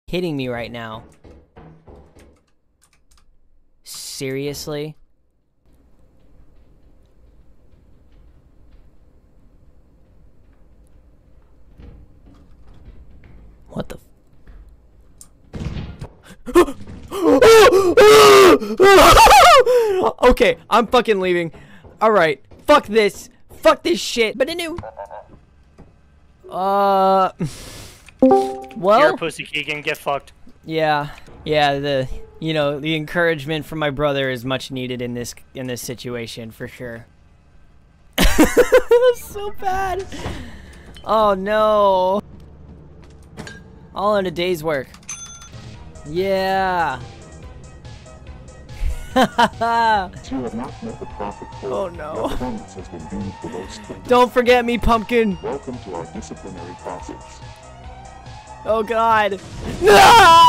hitting me right now? Seriously? What the Okay, I'm fucking leaving. Alright, fuck this. Fuck this shit. But I knew. Well. You're a pussy, Keegan. Get fucked. Yeah. Yeah, the encouragement from my brother is much needed in this situation for sure. That's so bad. Oh no. All in a day's work. Yeah. Oh no. Don't forget me, Pumpkin. Welcome to our disciplinary process. Oh god. No!